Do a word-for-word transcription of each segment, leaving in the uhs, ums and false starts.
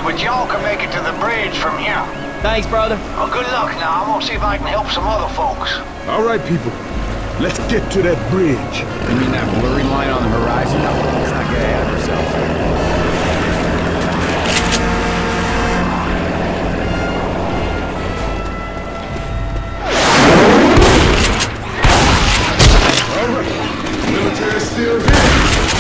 but y'all can make it to the bridge from here. Thanks, brother. Well, good luck now. I'm gonna see if I can help some other folks. All right, people. Let's get to that bridge. You mean that blurry line on the horizon? Let's not get ahead of ourselves. All right. Military's still here.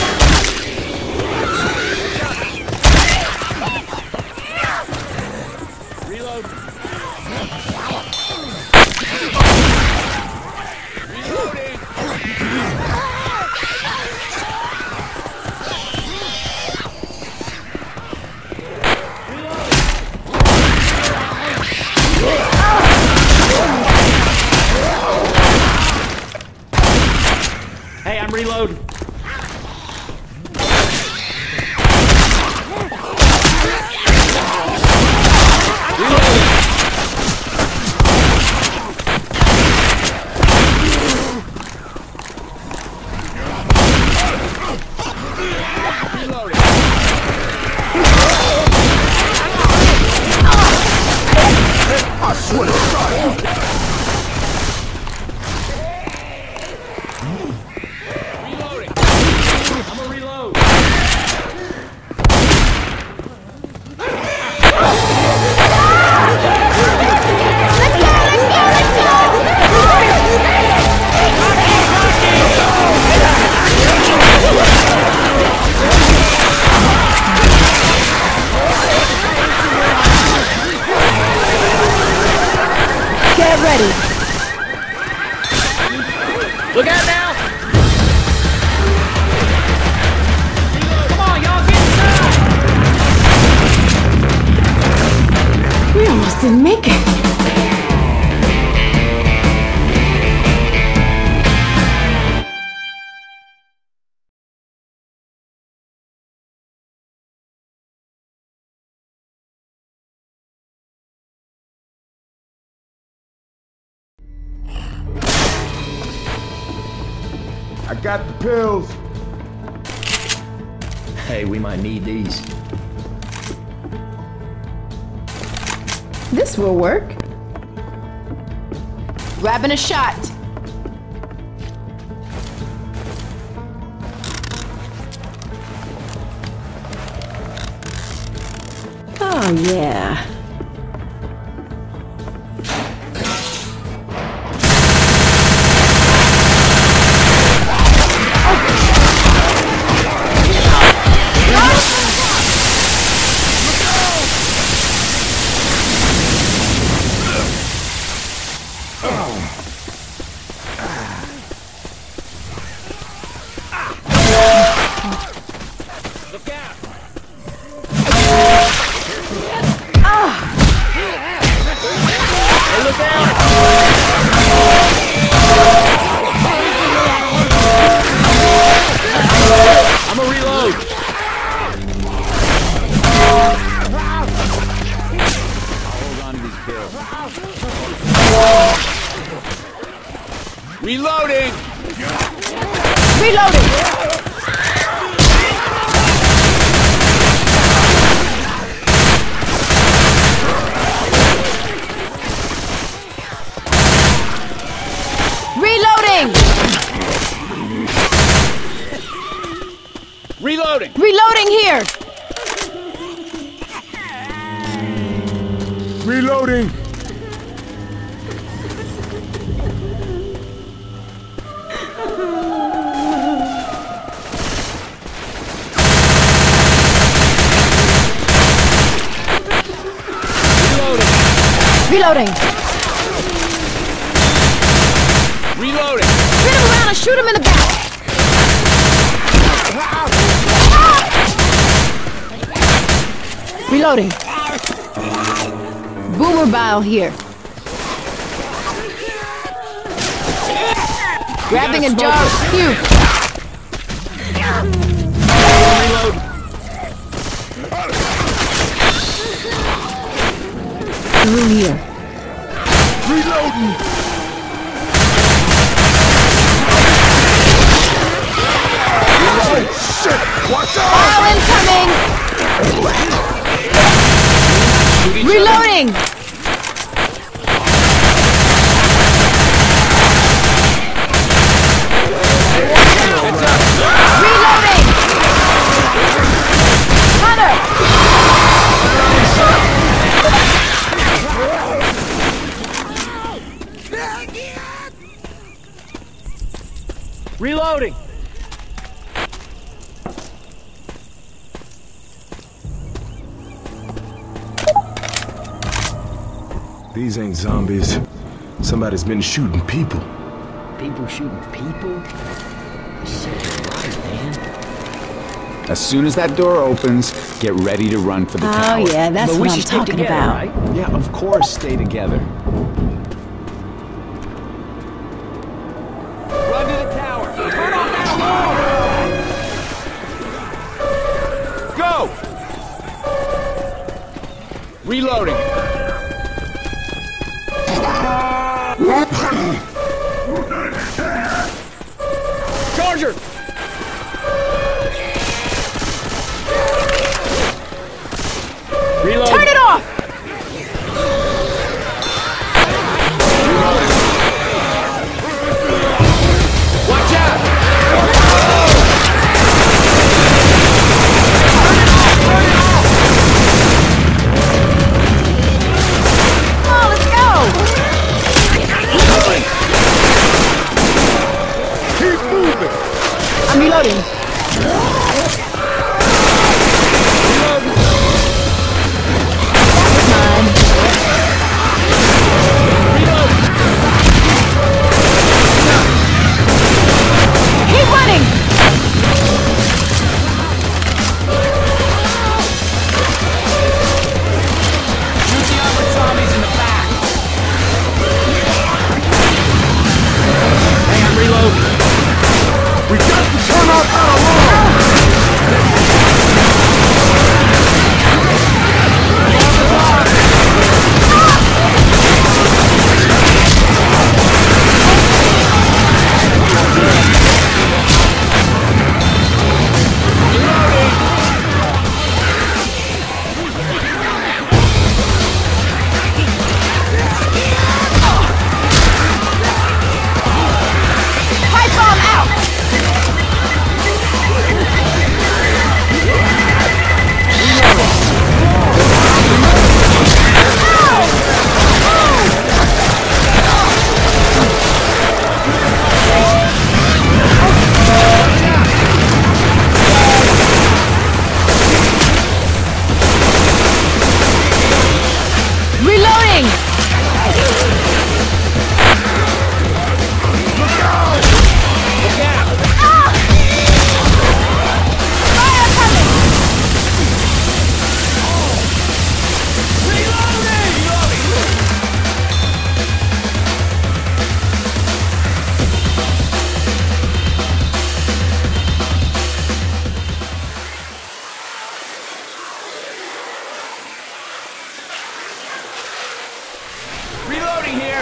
Hey, I'm reloading. I swear to God. Get ready. Look out now! Come on, y'all, get inside! We almost didn't make it. I got the pills. Hey, we might need these. This will work. Grabbing a shot. Oh, yeah. Look out! Hey, look out! I'm a reload! Hold on to these pills. Reloading! Reloading! Reloading! Reloading here! Reloading! Reloading! Reloading! Spin him around and shoot him in the back! Reloading. Boomer bile here. Grabbing a jar of puke. Reload! Through here. Reloading! Oh, shit! Watch out! File incoming! These ain't zombies. Somebody's been shooting people. People shooting people? This shit is right, man. As soon as that door opens, get ready to run for the Oh, tower. yeah, that's But we what I'm should stick talking together, about. right? Yeah, of course, stay together. Run to the tower. Turn off that alarm! Go! Reloading. Charger! Reload. Turn it off! Watch out! Come on, let's go! Keep moving! I'm reloading. Time. Keep running! Shoot the armored zombies in the back. Hey, I'm reloading. We got to turn off that alarm! Pipe bomb out! Reloading! Ah! Fire coming! Reloading here.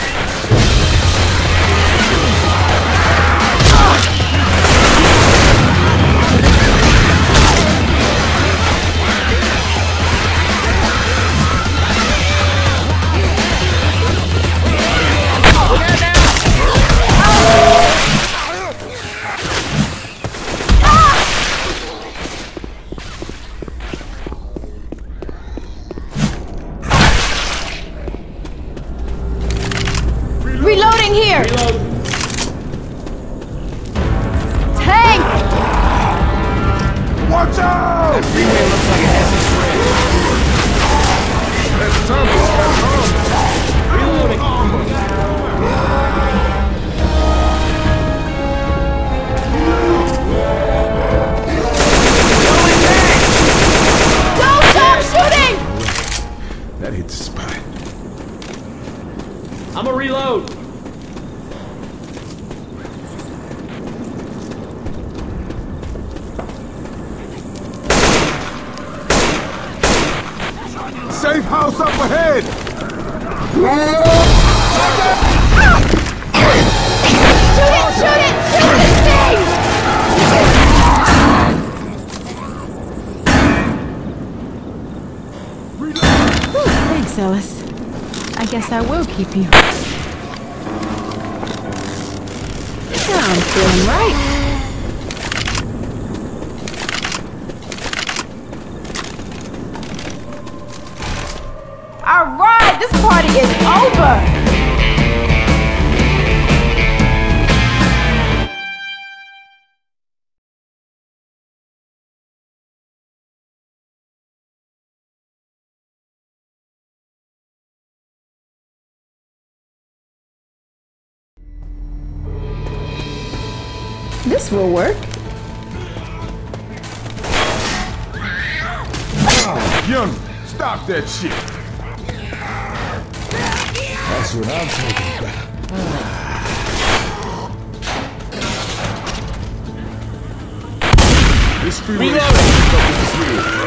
Reloading here! Reload. Tank! Watch out! That freeway looks like it has a bridge. That zombie's got armor! Don't stop shooting! That hit the spot. I'm a reload. Safe house up ahead! Shoot it! Shoot it! Shoot this thing! Whew, thanks, Ellis. I guess I will keep you. Now I'm feeling right. All right, this party is over. This will work. Young, stop that shit. That's what I'm talking about. This freeway is fucked up with this wheel.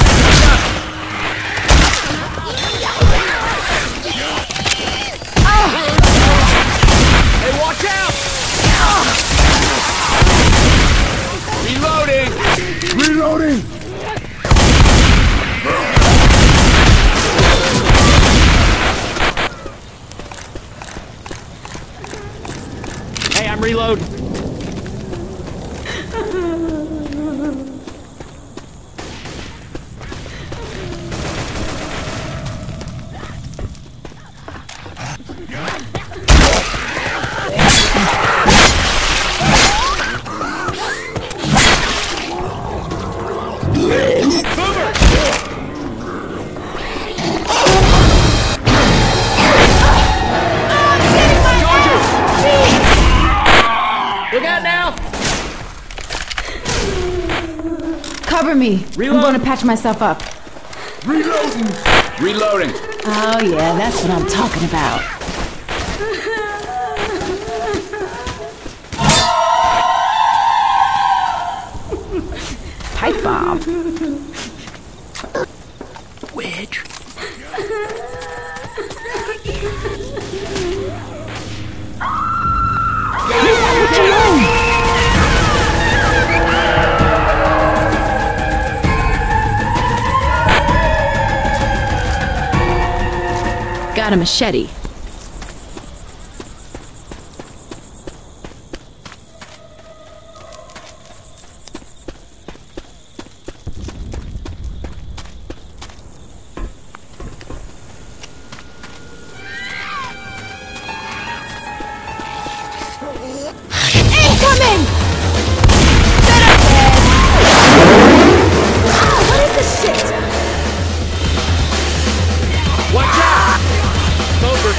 Hey, watch out! Reloading! Reloading! Hey, I'm reloading. Look out now! Cover me. Reload. I'm going to patch myself up. Reloading! Reloading. Oh yeah, that's what I'm talking about. Pipe bomb. Wedge. Got a machete. Incoming! Better dead! What is this shit? Watch out! Over.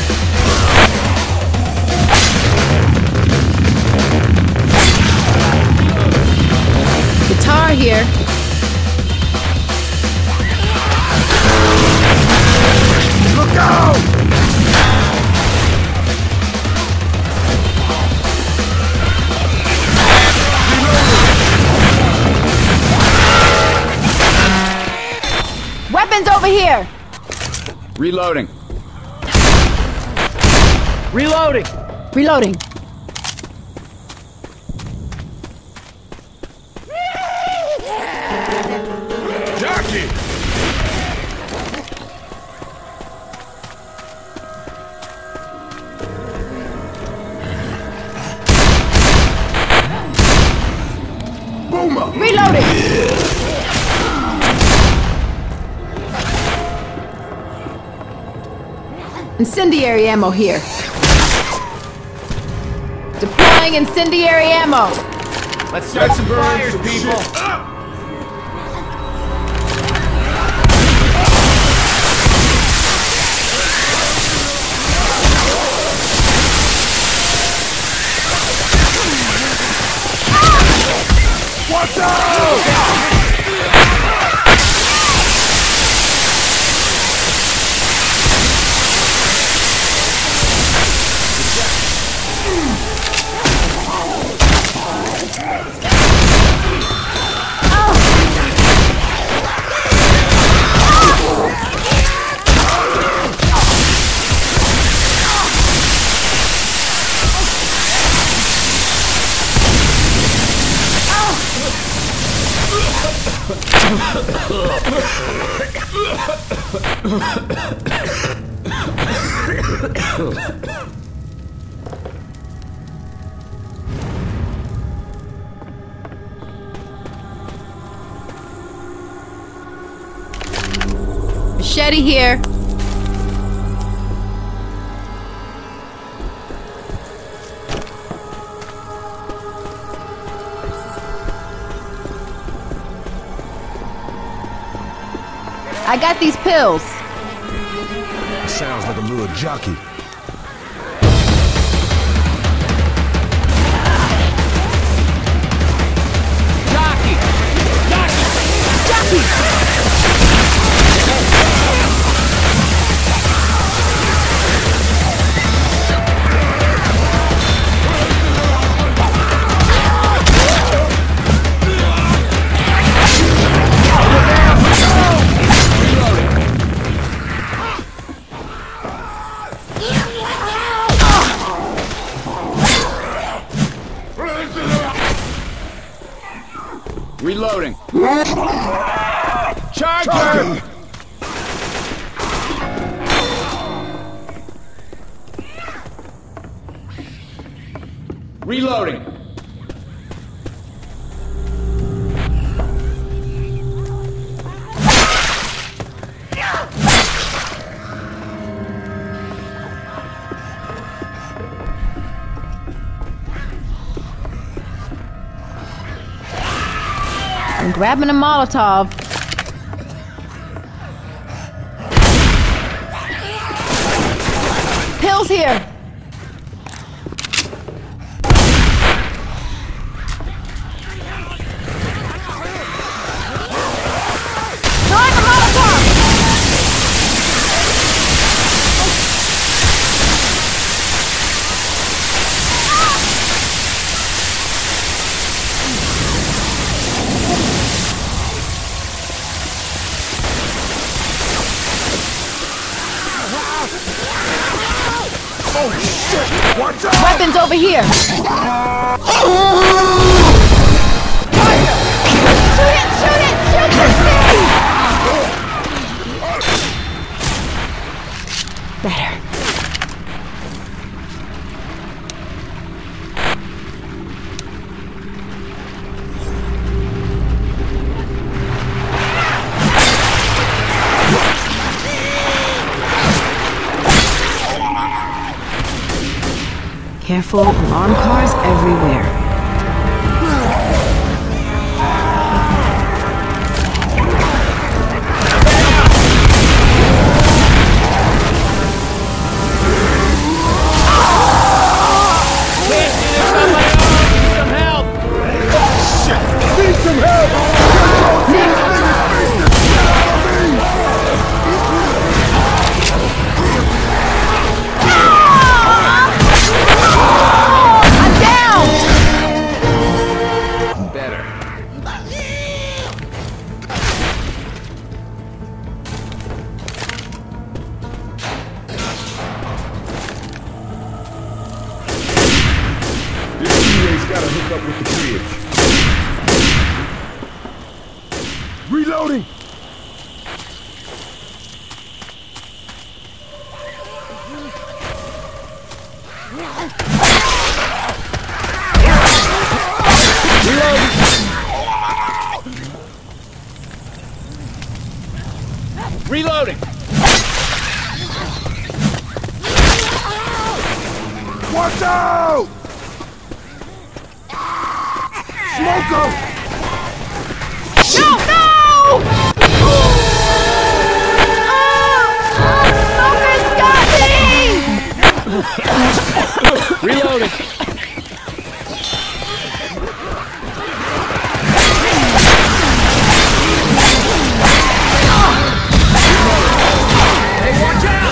Guitar here. Look out! Weapons over here! Reloading. Reloading. Reloading. Jockey! Boomer! Reloading! Incendiary ammo here. Deploying incendiary ammo. Let's start some fires, people. Watch out! Machete here. I got these pills. Sounds like a little jockey. Reloading. Charger! Reloading. I'm grabbing a Molotov. Pills here. Throwing a Molotov. Oh shit! Watch out! Weapons over here. Shoot it! Shoot it! Shoot this thing! Better. Careful, armed cars everywhere. Need some help! Gotta hook up with the bridge. Reloading! Reloading! Watch out! Smoker! No! No! Oh! Smoker's got me! Reloading! Hey, watch out!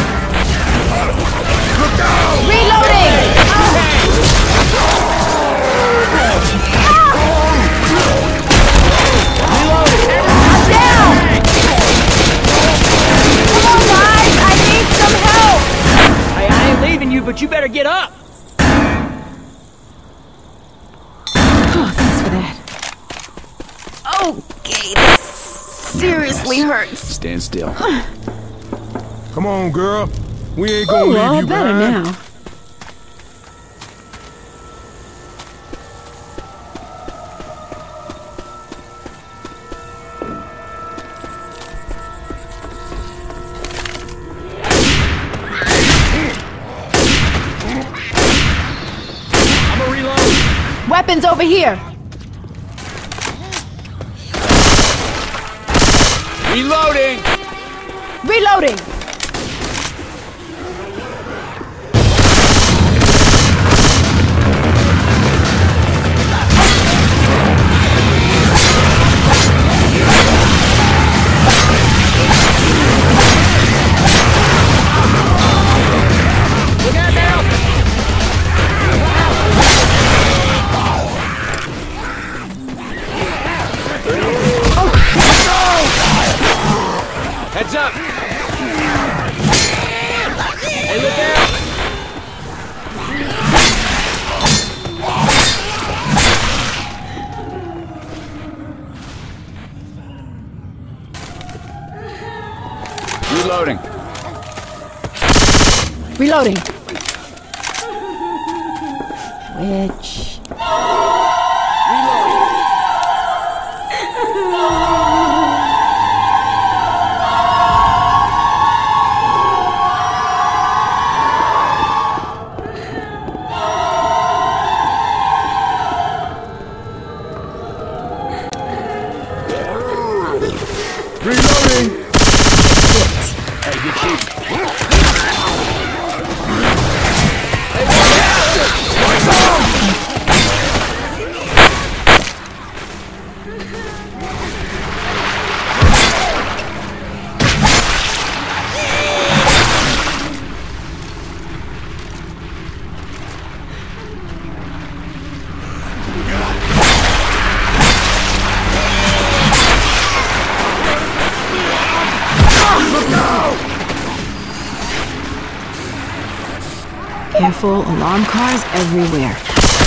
Look out! Reloading! I'm down! Come on, guys! I need some help! Hey, I ain't leaving you, but you better get up. Oh, thanks for that. Okay, this seriously hurts. Stand still. Come on, girl. We ain't gonna Oh, leave all you better behind. now. I'm a reload. Weapons over here. Reloading! Reloading! Hey, look out! Reloading. Reloading. Which... Reloading! Hey, good shooting. Careful, alarm cars everywhere.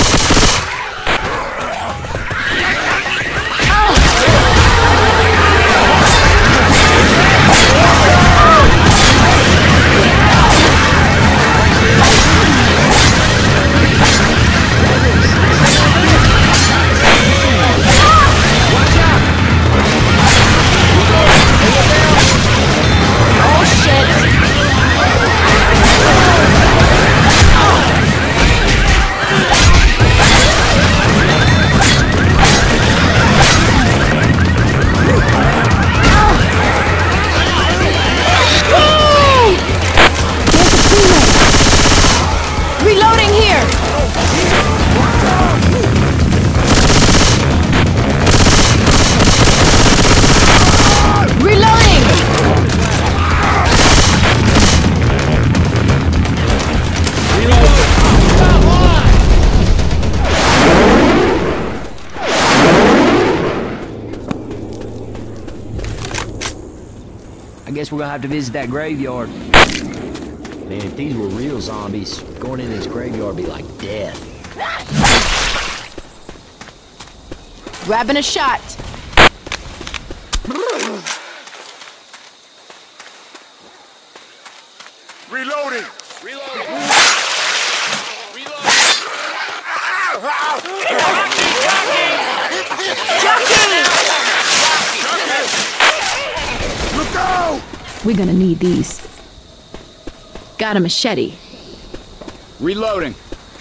Reloading here! Reloading! I guess we're gonna have to visit that graveyard. Man, if these were real zombies, going in this graveyard would be like death. Grabbing a shot. Reloading! Look out! We're gonna need these. Got a machete. Reloading.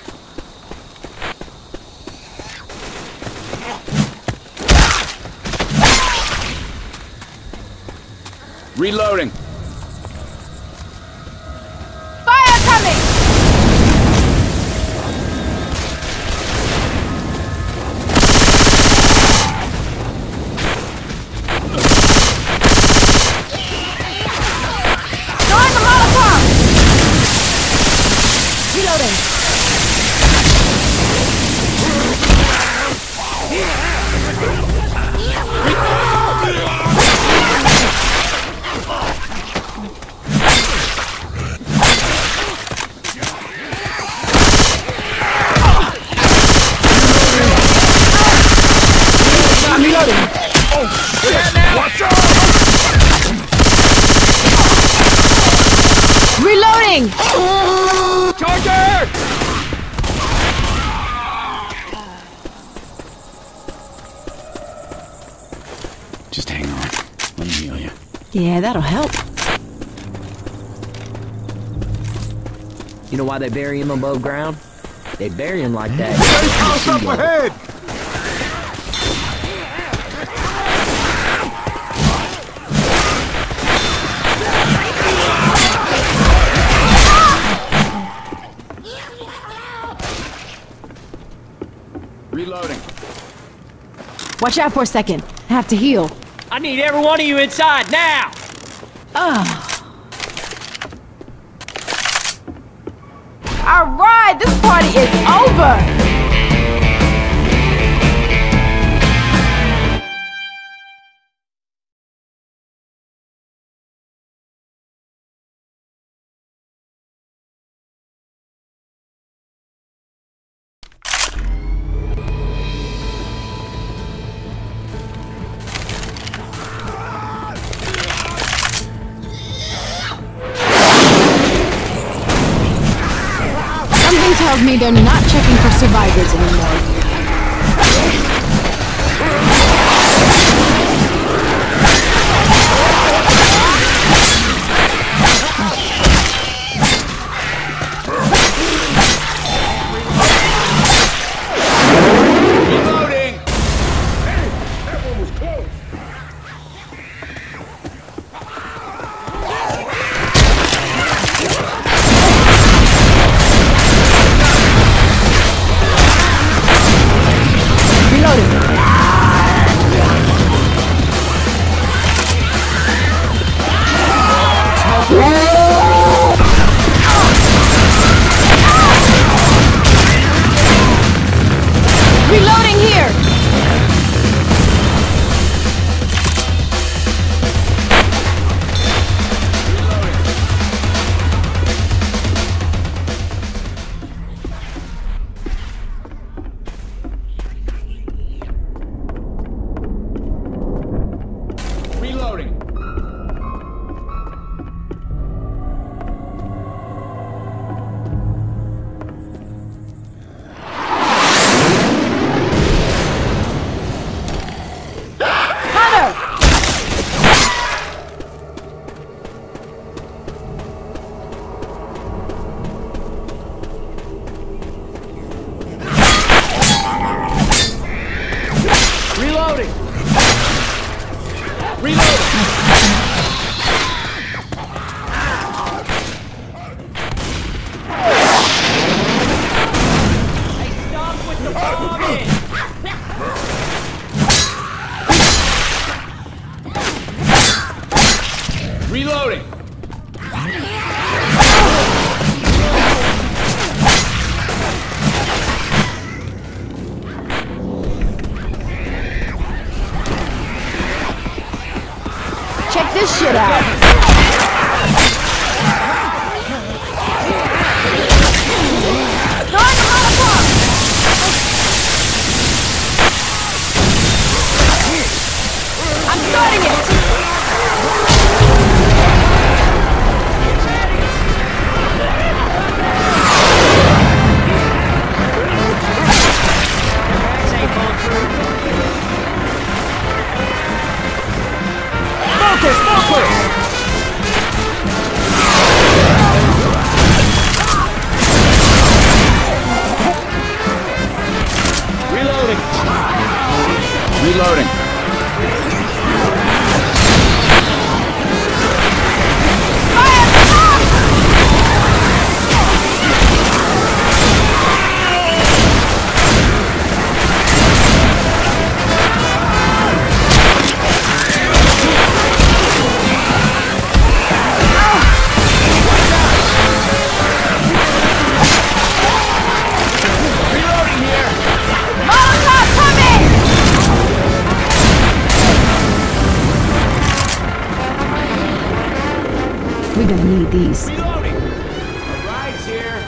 Reloading. Fire coming! Throwing the Molotov! Reloading. I'm reloading. Watch out! Reloading! Charger! Just hang on. Let me heal you. Yeah, that'll help. You know why they bury him above ground? They bury him like that. Safe house up ahead! Reloading. Watch out for a second. I have to heal. I need every one of you inside now! Oh. All right, this party is over. tells me they're not checking for survivors anymore. Reloading here! Reloading. Reloading! Reloading! Hey, stop with the bombing! Reloading. Check this shit out! Throwing a Molotov! I'm starting it! Smoker! Smoker! Reloading! Reloading. We're gonna need these. Reloading! A ride's here!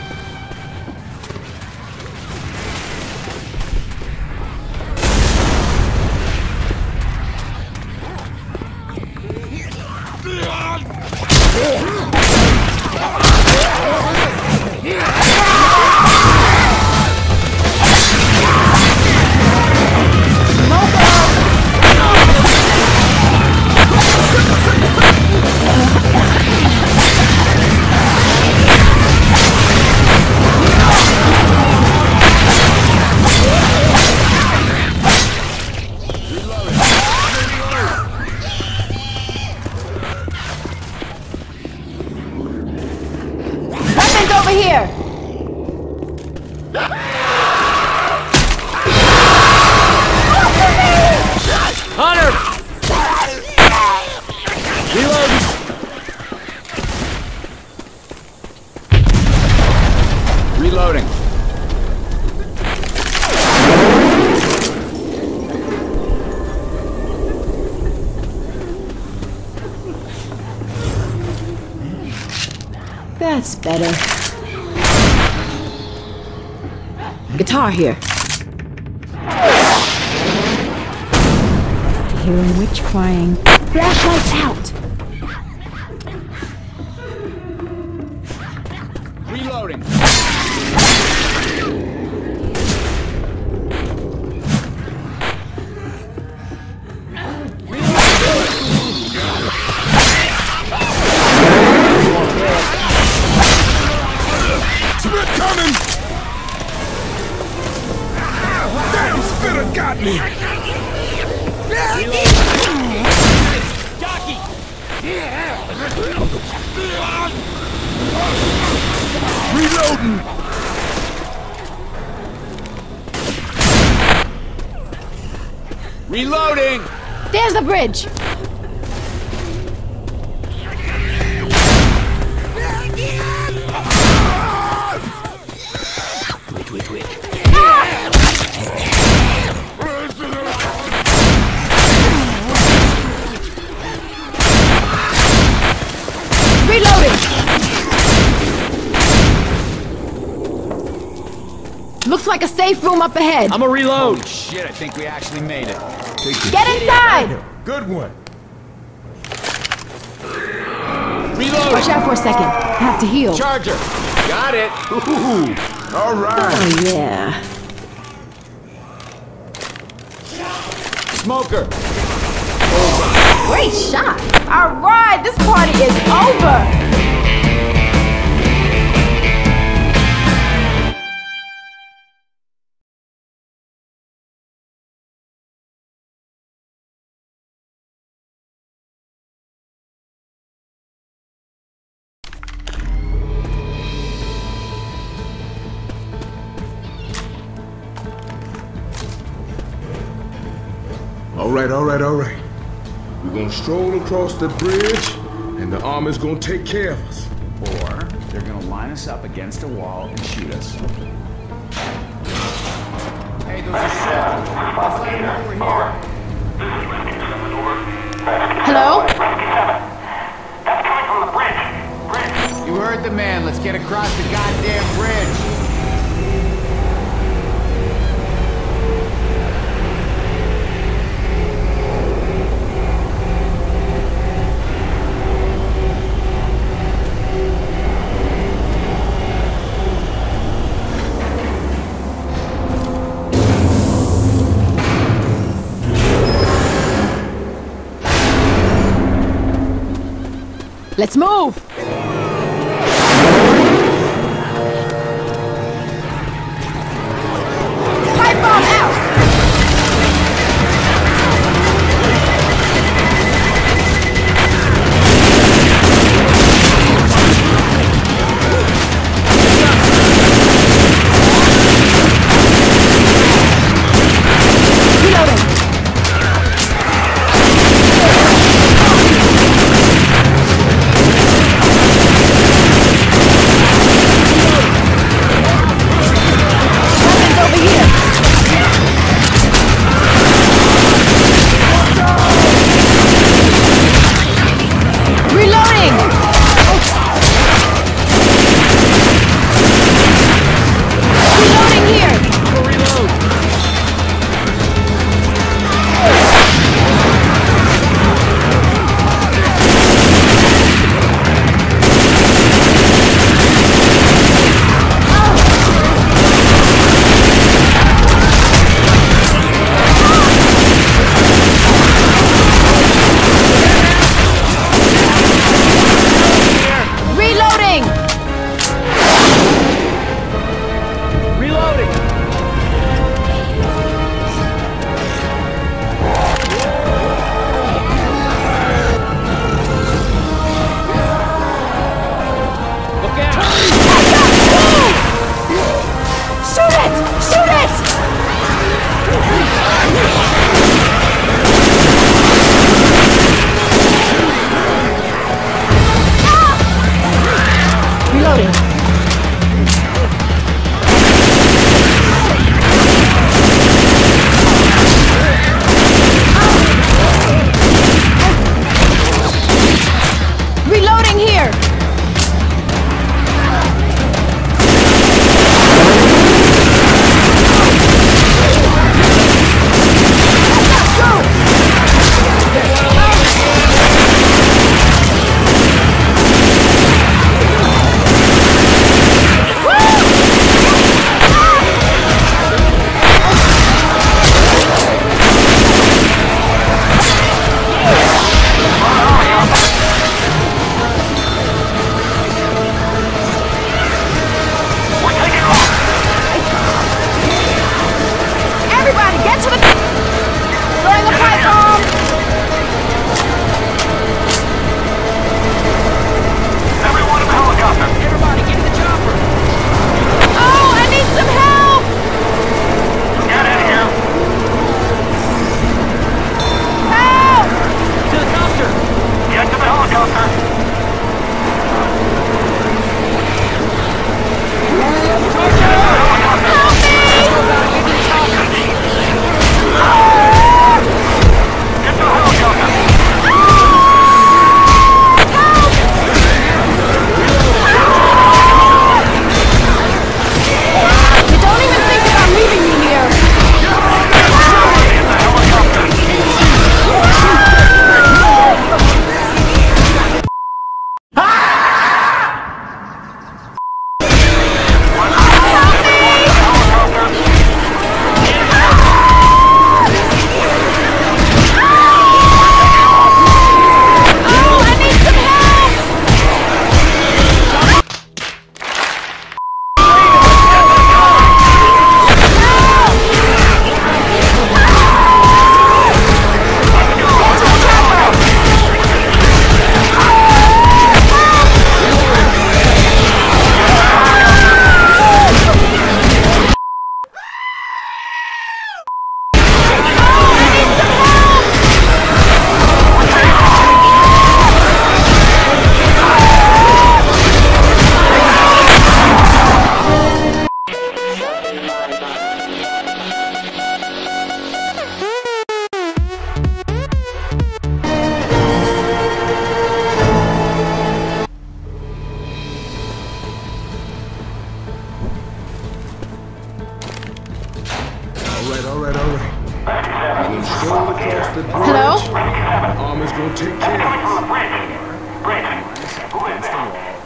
Weapons over here! Hunter! Reloading! Reloading. That's better. Guitar here. Hear a witch crying. Flashlights out! Reloading. Reloading! Reloading! There's the bridge! Wait, wait, wait. Reloading! Looks like a safe room up ahead. I'm a reload. Holy shit, I think we actually made it. Get inside! Good one. Reload. Watch out for a second. I have to heal. Charger. Got it. Ooh, all right. Oh, yeah. Smoker. Great shot! Alright, this party is over! All right, all right, all right. We're gonna stroll across the bridge, and the army's gonna take care of us. Or they're gonna line us up against a wall and shoot us. Hey, those are soldiers. Let's let them know we're here. Hello? That's coming from the bridge. Bridge. You heard the man. Let's get across the goddamn bridge. Let's move! Pipe bomb out! Reloading! Weapons over here!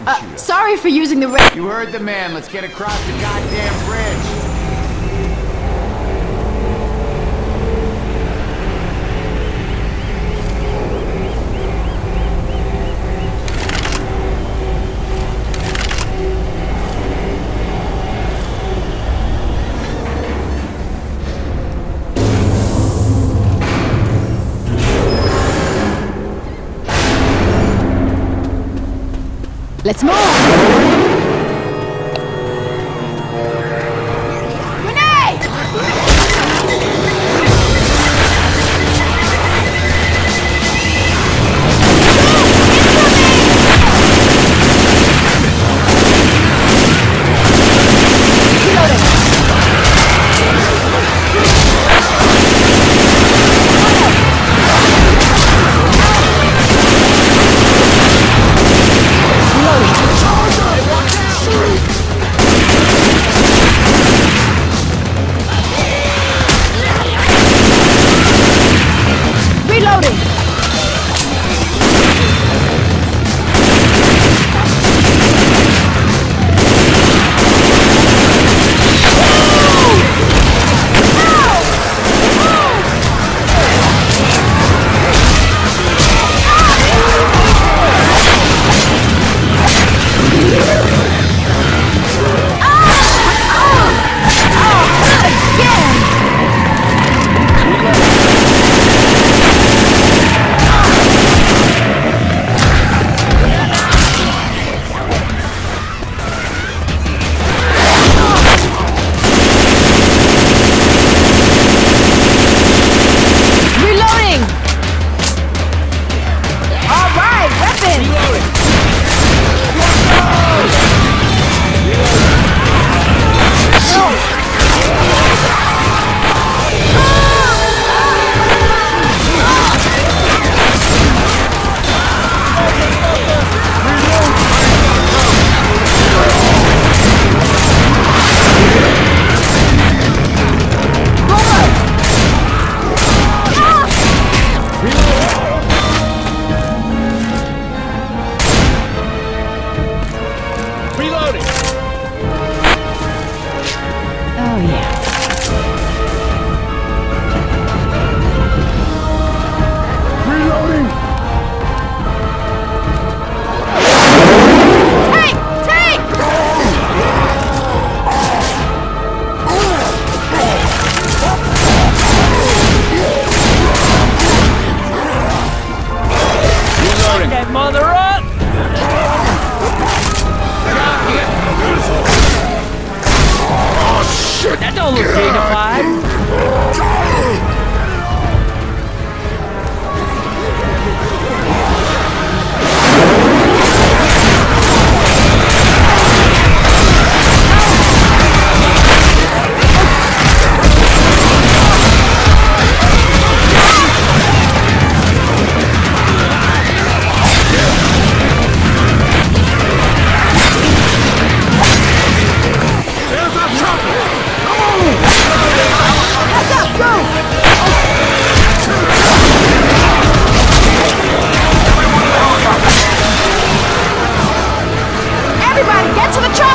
Uh, sorry for using the red. You heard the man. Let's get across the goddamn bridge. Let's move! Grenade! Everybody, get to the truck!